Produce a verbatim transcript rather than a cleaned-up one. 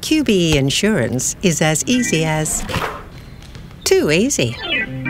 Q B E Insurance is as easy as too easy.